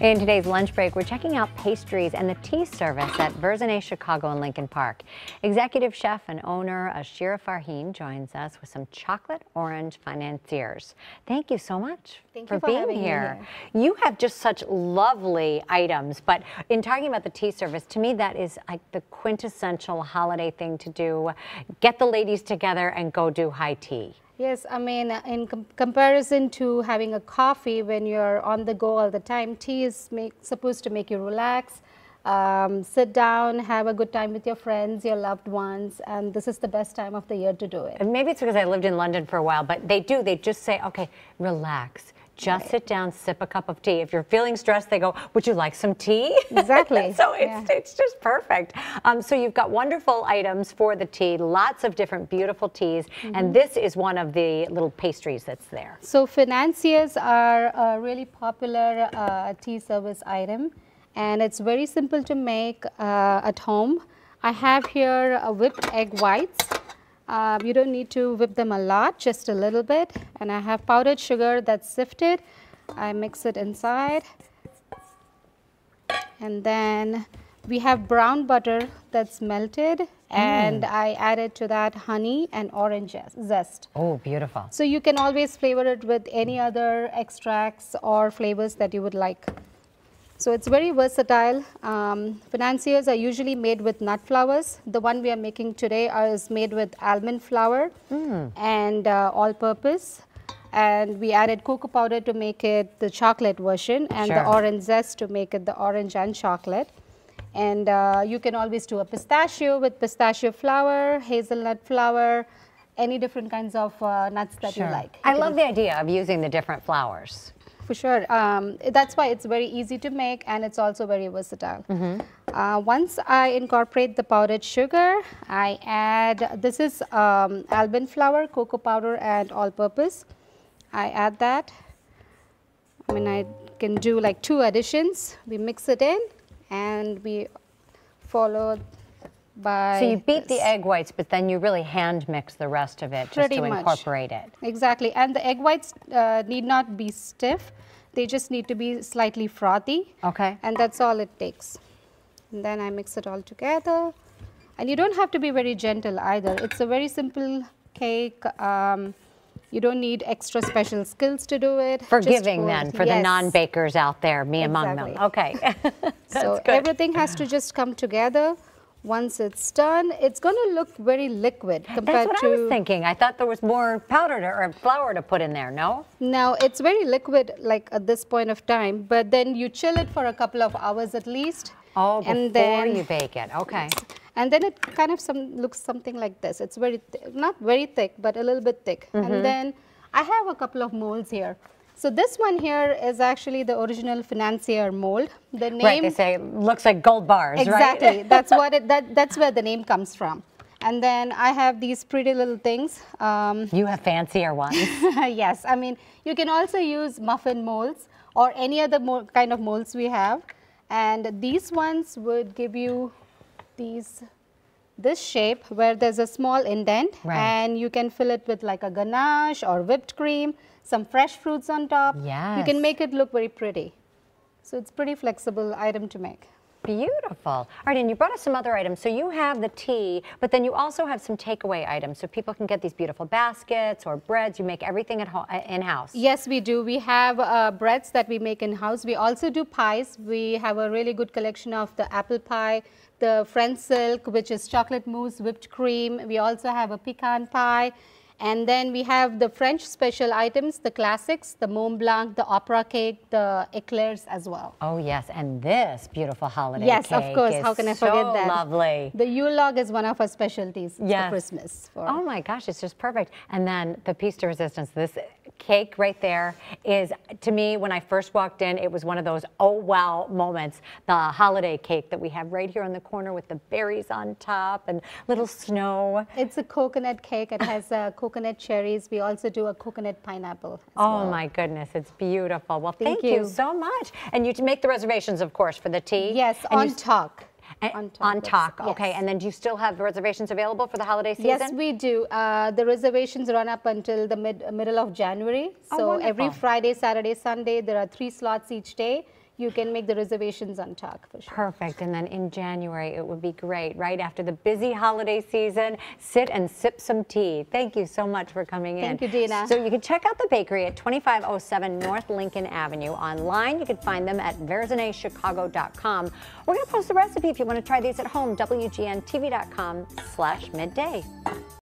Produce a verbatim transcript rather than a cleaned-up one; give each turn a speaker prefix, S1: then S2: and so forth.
S1: In today's lunch break, we're checking out pastries and the tea service at Verzênay, Chicago and Lincoln Park. Executive chef and owner Arshiya Farheen joins us with some chocolate orange financiers. Thank you so much
S2: Thank
S1: for,
S2: you for
S1: being
S2: having
S1: here.
S2: me here.
S1: You have just such lovely items, but in talking about the tea service, to me that is like the quintessential holiday thing to do. Get the ladies together and go do high tea.
S2: Yes, I mean, in com comparison to having a coffee when you're on the go all the time, tea is make, supposed to make you relax, um, sit down, have a good time with your friends, your loved ones, and this is the best time of the year to do it.
S1: And maybe it's because I lived in London for a while, but they do, they just say, okay, relax. Just right. sit down, sip a cup of tea. If you're feeling stressed, they go, would you like some tea?
S2: Exactly.
S1: so it's,
S2: yeah.
S1: it's just perfect. Um, so you've got wonderful items for the tea, lots of different beautiful teas, mm-hmm. and this is one of the little pastries that's there.
S2: So Financiers are a really popular uh, tea service item, and it's very simple to make uh, at home. I have here uh, whipped egg whites. Uh, you don't need to whip them a lot, just a little bit. And I have powdered sugar that's sifted. I mix it inside. And then we have brown butter that's melted. Mm. And I added to that honey and orange zest.
S1: Oh, beautiful.
S2: So you can always flavor it with any other extracts or flavors that you would like. So it's very versatile. Um, Financiers are usually made with nut flours. The one we are making today is made with almond flour mm. and uh, all-purpose. And we added cocoa powder to make it the chocolate version, and sure. the orange zest to make it the orange and chocolate. And uh, you can always do a pistachio with pistachio flour, hazelnut flour, any different kinds of uh, nuts that sure. you like.
S1: I love the idea of using the different flours.
S2: For sure. Um, that's why it's very easy to make, and it's also very versatile. Mm-hmm. uh, once I incorporate the powdered sugar, I add, this is um, almond flour, cocoa powder, and all-purpose. I add that. I mean, I can do like two additions. We mix it in, and we follow by
S1: So you beat
S2: this.
S1: the egg whites, but then you really hand mix the rest of it just
S2: Pretty
S1: to
S2: much.
S1: incorporate it.
S2: Exactly. And the egg whites uh, need not be stiff. They just need to be slightly frothy.
S1: Okay.
S2: And that's all it takes. And then I mix it all together. And you don't have to be very gentle either. It's a very simple cake. Um, you don't need extra special skills to do it.
S1: Forgiving then for
S2: yes.
S1: the non-bakers out there, me
S2: exactly.
S1: among them. Okay.
S2: So
S1: good.
S2: everything has to just come together. Once it's done, it's going to look very liquid compared
S1: That's what
S2: to...
S1: I was thinking. I thought there was more powder to, or flour to put in there, no?
S2: No, it's very liquid like at this point of time, but then you chill it for a couple of hours at least.
S1: Oh, before
S2: and then,
S1: you bake it. Okay.
S2: And then it kind of some looks something like this. It's very, not very thick, but a little bit thick. Mm-hmm. And then I have a couple of molds here. So this one here is actually the original Financier mold. The name,
S1: right, they say it looks like gold bars,
S2: exactly.
S1: right?
S2: That's what it. That that's where the name comes from. And then I have these pretty little things. Um,
S1: you have fancier ones.
S2: Yes, I mean you can also use muffin molds or any other mo kind of molds we have. And these ones would give you these this shape where there's a small indent,
S1: right.
S2: and you can fill it with like a ganache or whipped cream, some fresh fruits on top.
S1: Yes.
S2: You can make it look very pretty. So it's pretty flexible item to make.
S1: Beautiful. All right, and you brought us some other items. So you have the tea, but then you also have some takeaway items, so people can get these beautiful baskets or breads. You make everything at home, in-house.
S2: Yes, we do. We have uh, breads that we make in-house. We also do pies. We have a really good collection of the apple pie, the French silk, which is chocolate mousse, whipped cream. We also have a pecan pie. And then we have the French special items, the classics, the Mont Blanc, the opera cake, the eclairs as well.
S1: Oh yes, and this beautiful holiday
S2: yes,
S1: cake
S2: Yes, of course.
S1: is
S2: How can I forget
S1: so
S2: that?
S1: lovely.
S2: The Yule log is one of our specialties
S1: yes.
S2: for Christmas. For
S1: oh my gosh, it's just perfect. And then the piece de resistance, this cake right there is, to me, when I first walked in, it was one of those oh wow moments. The holiday cake that we have right here in the corner with the berries on top and little snow.
S2: It's a coconut cake. It has uh, coconut cherries. We also do a coconut pineapple as
S1: Oh
S2: well.
S1: my goodness, it's beautiful. Well, thank,
S2: Thank
S1: you.
S2: you
S1: so much. And you make the reservations, of course, for the tea?
S2: Yes,
S1: and
S2: on
S1: you,
S2: talk.
S1: On talk. On talk,
S2: yes.
S1: okay. And then do you still have reservations available for the holiday season?
S2: Yes, we do. Uh, the reservations run up until the mid, middle of January.
S1: Oh,
S2: so
S1: wonderful.
S2: every Friday, Saturday, Sunday, there are three slots each day. you can make the reservations on talk for sure.
S1: Perfect. And then in January, it would be great, right after the busy holiday season, sit and sip some tea. Thank you so much for coming in.
S2: Thank you, Dina.
S1: So you can check out the bakery at twenty-five oh seven North Lincoln Avenue. Online, you can find them at verzanay chicago dot com. We're going to post the recipe if you want to try these at home, W G N T V dot com slash midday.